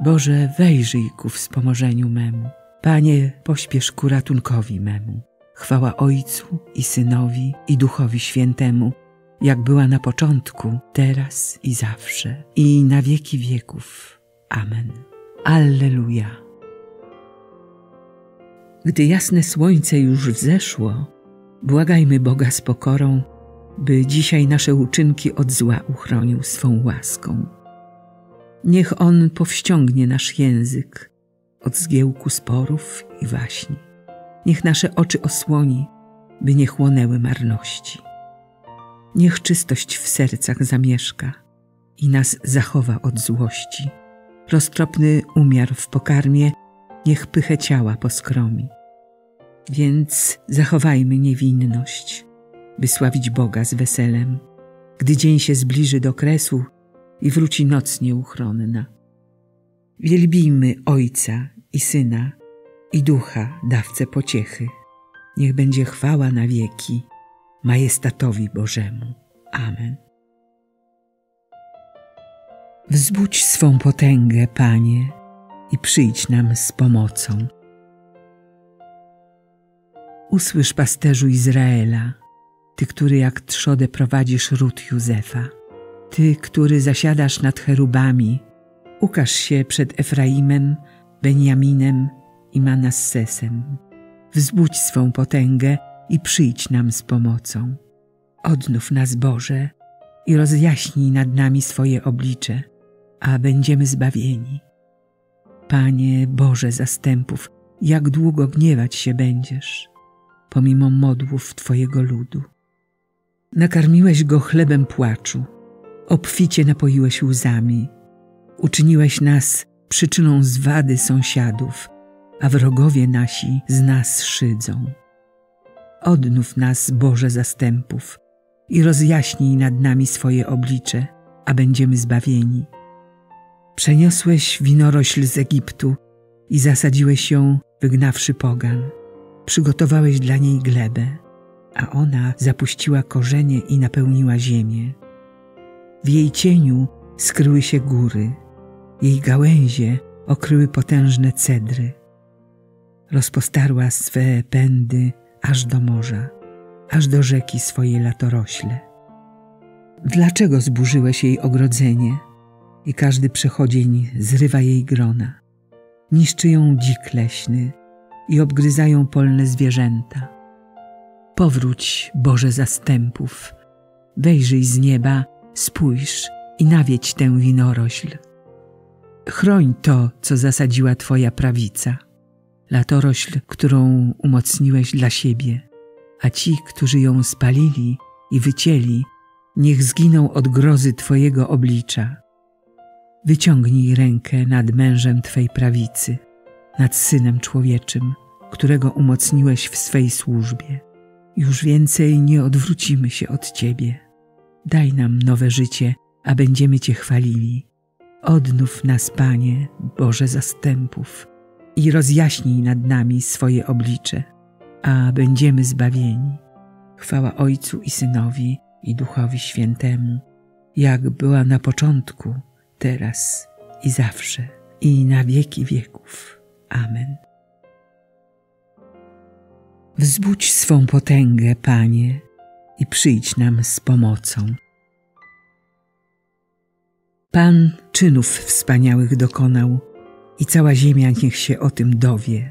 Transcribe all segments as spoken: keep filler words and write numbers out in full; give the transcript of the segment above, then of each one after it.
Boże, wejrzyj ku wspomożeniu memu. Panie, pośpiesz ku ratunkowi memu. Chwała Ojcu i Synowi i Duchowi Świętemu, jak była na początku, teraz i zawsze, i na wieki wieków. Amen. Alleluja. Gdy jasne słońce już wzeszło, błagajmy Boga z pokorą, by dzisiaj nasze uczynki od zła uchronił swą łaską. Niech On powściągnie nasz język od zgiełku sporów i waśni. Niech nasze oczy osłoni, by nie chłonęły marności. Niech czystość w sercach zamieszka i nas zachowa od złości. Roztropny umiar w pokarmie niech pychę ciała poskromi. Więc zachowajmy niewinność, by sławić Boga z weselem, gdy dzień się zbliży do kresu i wróci noc nieuchronna. Wielbijmy Ojca i Syna i Ducha, dawcę pociechy. Niech będzie chwała na wieki majestatowi Bożemu. Amen. Wzbudź swą potęgę, Panie, i przyjdź nam z pomocą. Usłysz, pasterzu Izraela, Ty, który jak trzodę prowadzisz ród Józefa. Ty, który zasiadasz nad cherubami, ukaż się przed Efraimem, Benjaminem i Manassesem. Wzbudź swą potęgę i przyjdź nam z pomocą. Odnów nas, Boże, i rozjaśnij nad nami swoje oblicze, a będziemy zbawieni. Panie Boże zastępów, jak długo gniewać się będziesz, pomimo modłów Twojego ludu. Nakarmiłeś go chlebem płaczu, obficie napoiłeś łzami, uczyniłeś nas przyczyną zwady sąsiadów, a wrogowie nasi z nas szydzą. Odnów nas, Boże zastępów, i rozjaśnij nad nami swoje oblicze, a będziemy zbawieni. Przeniosłeś winorośl z Egiptu i zasadziłeś ją, wygnawszy pogan. Przygotowałeś dla niej glebę, a ona zapuściła korzenie i napełniła ziemię. W jej cieniu skryły się góry, jej gałęzie okryły potężne cedry. Rozpostarła swe pędy aż do morza, aż do rzeki swojej latorośle. Dlaczego zburzyłeś jej ogrodzenie i każdy przechodzień zrywa jej grona? Niszczy ją dzik leśny i obgryzają polne zwierzęta. Powróć, Boże zastępów, wejrzyj z nieba, spójrz i nawiedź tę winorośl. Chroń to, co zasadziła Twoja prawica, latorośl, którą umocniłeś dla siebie, a ci, którzy ją spalili i wycięli, niech zginą od grozy Twojego oblicza. Wyciągnij rękę nad mężem Twej prawicy, nad Synem Człowieczym, którego umocniłeś w swej służbie. Już więcej nie odwrócimy się od Ciebie. Daj nam nowe życie, a będziemy Cię chwalili. Odnów nas, Panie, Boże zastępów, i rozjaśnij nad nami swoje oblicze, a będziemy zbawieni. Chwała Ojcu i Synowi i Duchowi Świętemu, jak była na początku, teraz i zawsze, i na wieki wieków. Amen. Wzbudź swą potęgę, Panie, i przyjdź nam z pomocą. Pan czynów wspaniałych dokonał i cała ziemia niech się o tym dowie.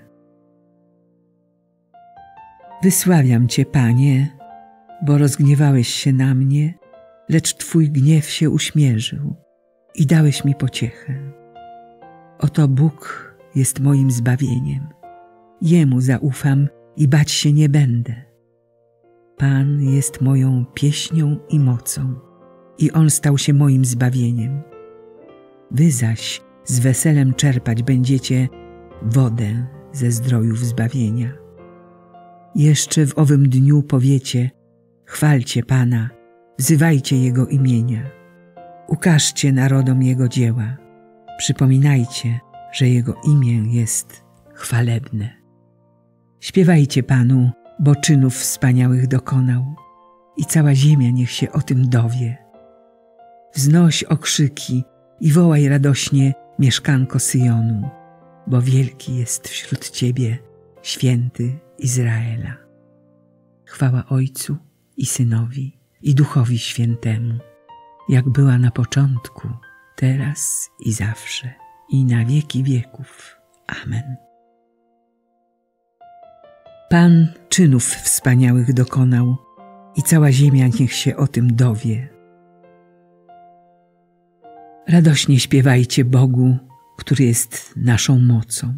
Wysławiam Cię, Panie, bo rozgniewałeś się na mnie, lecz Twój gniew się uśmierzył i dałeś mi pociechę. Oto Bóg jest moim zbawieniem. Jemu zaufam i bać się nie będę. Pan jest moją pieśnią i mocą i On stał się moim zbawieniem. Wy zaś z weselem czerpać będziecie wodę ze zdrojów zbawienia. Jeszcze w owym dniu powiecie: chwalcie Pana, wzywajcie Jego imienia. Ukażcie narodom Jego dzieła. Przypominajcie, że Jego imię jest chwalebne. Śpiewajcie Panu, bo czynów wspaniałych dokonał i cała ziemia niech się o tym dowie. Wznoś okrzyki i wołaj radośnie mieszkanko Syjonu, bo wielki jest wśród Ciebie święty Izraela. Chwała Ojcu i Synowi, i Duchowi Świętemu, jak była na początku, teraz i zawsze, i na wieki wieków. Amen. Pan czynów wspaniałych dokonał i cała ziemia niech się o tym dowie. Radośnie śpiewajcie Bogu, który jest naszą mocą.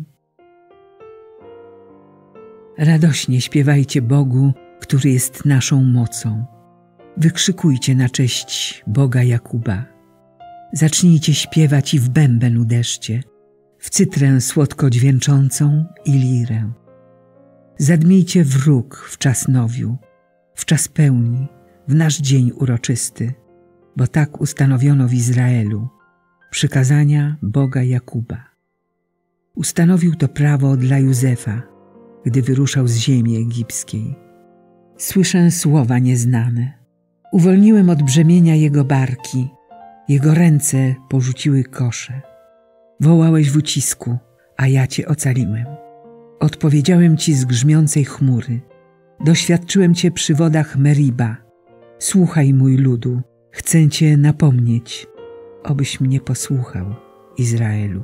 Radośnie śpiewajcie Bogu, który jest naszą mocą. Wykrzykujcie na cześć Boga Jakuba. Zacznijcie śpiewać i w bęben uderzcie, w cytrę słodko dźwięczącą i lirę. Zadmijcie wróg w czas nowiu, w czas pełni, w nasz dzień uroczysty, bo tak ustanowiono w Izraelu przykazania Boga Jakuba. Ustanowił to prawo dla Józefa, gdy wyruszał z ziemi egipskiej. Słyszę słowa nieznane. Uwolniłem od brzemienia jego barki, jego ręce porzuciły kosze. Wołałeś w ucisku, a ja cię ocaliłem. Odpowiedziałem ci z grzmiącej chmury. Doświadczyłem cię przy wodach Meriba. Słuchaj, mój ludu, chcę cię napomnieć, obyś mnie posłuchał, Izraelu.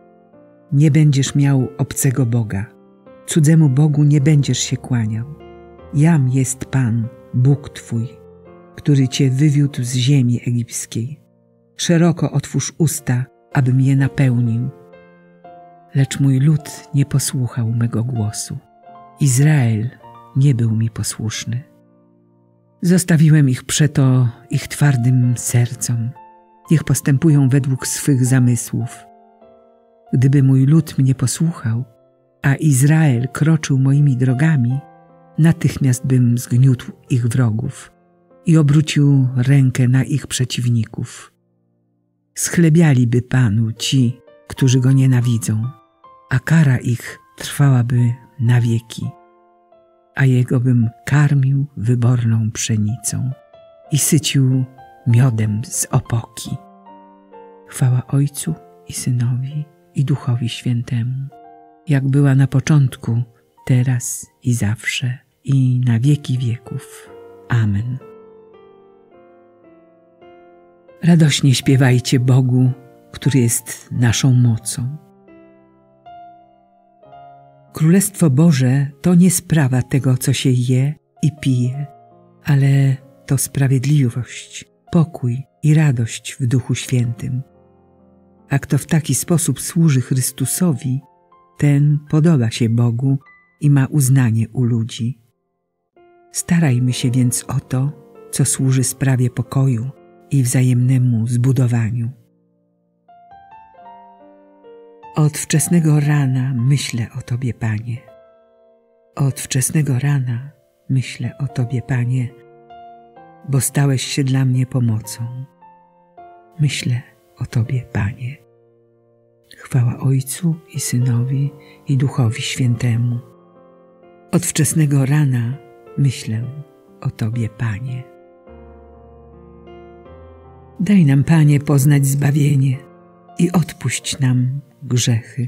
Nie będziesz miał obcego Boga, cudzemu Bogu nie będziesz się kłaniał. Jam jest Pan, Bóg Twój, który cię wywiódł z ziemi egipskiej. Szeroko otwórz usta, abym je napełnił. Lecz mój lud nie posłuchał mego głosu. Izrael nie był mi posłuszny. Zostawiłem ich przeto ich twardym sercom. Niech postępują według swych zamysłów. Gdyby mój lud mnie posłuchał, a Izrael kroczył moimi drogami, natychmiast bym zgniótł ich wrogów i obrócił rękę na ich przeciwników. Schlebialiby Panu ci, którzy Go nienawidzą, a kara ich trwałaby na wieki, a Jego bym karmił wyborną pszenicą i sycił miodem z opoki. Chwała Ojcu i Synowi, i Duchowi Świętemu, jak była na początku, teraz i zawsze, i na wieki wieków. Amen. Radośnie śpiewajcie Bogu, który jest naszą mocą. Królestwo Boże to nie sprawa tego, co się je i pije, ale to sprawiedliwość, pokój i radość w Duchu Świętym. A kto w taki sposób służy Chrystusowi, ten podoba się Bogu i ma uznanie u ludzi. Starajmy się więc o to, co służy sprawie pokoju i wzajemnemu zbudowaniu. Od wczesnego rana myślę o Tobie, Panie. Od wczesnego rana myślę o Tobie, Panie, bo stałeś się dla mnie pomocą. Myślę o Tobie, Panie. Chwała Ojcu i Synowi, i Duchowi Świętemu. Od wczesnego rana myślę o Tobie, Panie. Daj nam, Panie, poznać zbawienie i odpuść nam grzechy.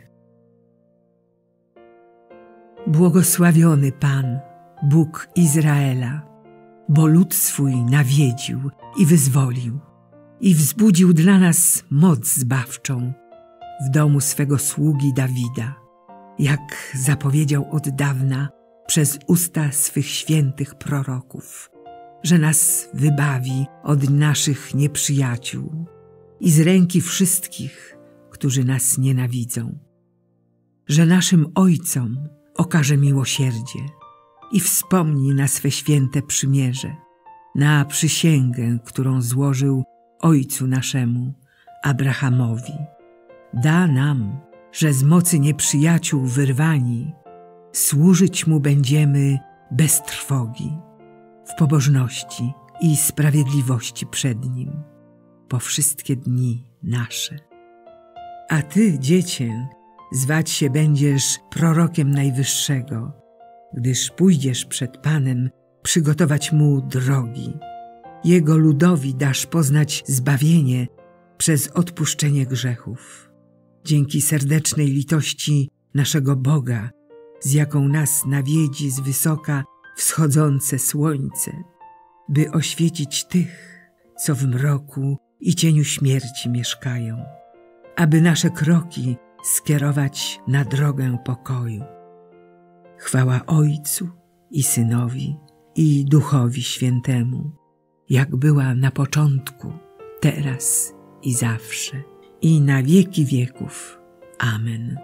Błogosławiony Pan, Bóg Izraela, bo lud swój nawiedził i wyzwolił i wzbudził dla nas moc zbawczą w domu swego sługi Dawida, jak zapowiedział od dawna przez usta swych świętych proroków, że nas wybawi od naszych nieprzyjaciół i z ręki wszystkich, którzy nas nienawidzą, że naszym ojcom okaże miłosierdzie i wspomni na swe święte przymierze, na przysięgę, którą złożył ojcu naszemu, Abrahamowi. Da nam, że z mocy nieprzyjaciół wyrwani, służyć Mu będziemy bez trwogi, w pobożności i sprawiedliwości przed Nim, po wszystkie dni nasze. A Ty, Dziecię, zwać się będziesz prorokiem Najwyższego, gdyż pójdziesz przed Panem przygotować Mu drogi. Jego ludowi dasz poznać zbawienie przez odpuszczenie grzechów dzięki serdecznej litości naszego Boga, z jaką nas nawiedzi z wysoka wschodzące słońce, by oświecić tych, co w mroku i cieniu śmierci mieszkają, aby nasze kroki skierować na drogę pokoju. Chwała Ojcu i Synowi i Duchowi Świętemu, jak była na początku, teraz i zawsze, i na wieki wieków. Amen.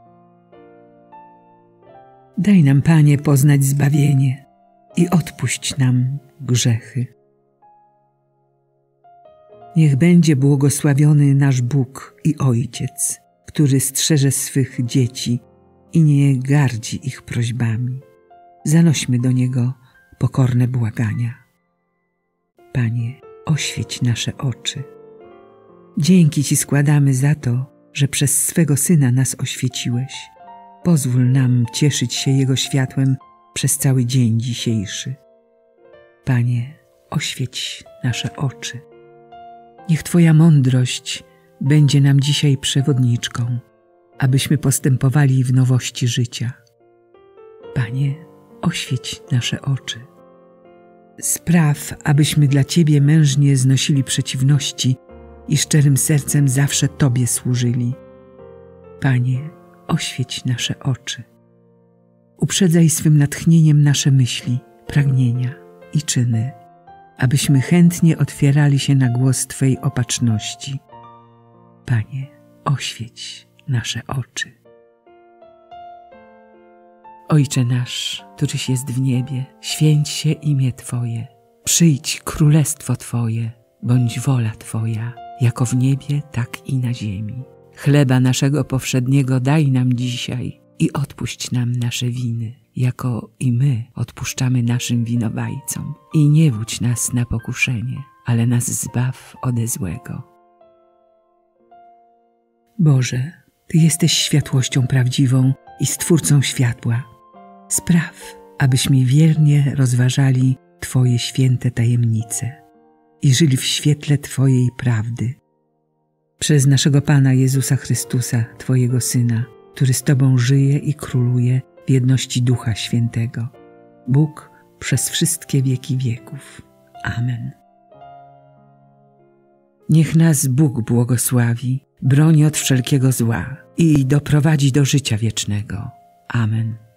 Daj nam, Panie, poznać zbawienie i odpuść nam grzechy. Niech będzie błogosławiony nasz Bóg i Ojciec, który strzeże swych dzieci i nie gardzi ich prośbami. Zanośmy do Niego pokorne błagania. Panie, oświeć nasze oczy. Dzięki Ci składamy za to, że przez swego Syna nas oświeciłeś. Pozwól nam cieszyć się Jego światłem przez cały dzień dzisiejszy. Panie, oświeć nasze oczy. Niech Twoja mądrość będzie nam dzisiaj przewodniczką, abyśmy postępowali w nowości życia. Panie, oświeć nasze oczy. Spraw, abyśmy dla Ciebie mężnie znosili przeciwności i szczerym sercem zawsze Tobie służyli. Panie, oświeć nasze oczy. Uprzedzaj swym natchnieniem nasze myśli, pragnienia i czyny, abyśmy chętnie otwierali się na głos Twej opatrzności. Panie, oświeć nasze oczy. Ojcze nasz, któryś jest w niebie, święć się imię Twoje. Przyjdź królestwo Twoje, bądź wola Twoja, jako w niebie, tak i na ziemi. Chleba naszego powszedniego daj nam dzisiaj i odpuść nam nasze winy, jako i my odpuszczamy naszym winowajcom. I nie wódź nas na pokuszenie, ale nas zbaw ode złego. Boże, Ty jesteś światłością prawdziwą i Stwórcą światła. Spraw, abyśmy wiernie rozważali Twoje święte tajemnice i żyli w świetle Twojej prawdy. Przez naszego Pana Jezusa Chrystusa, Twojego Syna, który z Tobą żyje i króluje w jedności Ducha Świętego, Bóg przez wszystkie wieki wieków. Amen. Niech nas Bóg błogosławi, broni od wszelkiego zła i doprowadzi do życia wiecznego. Amen.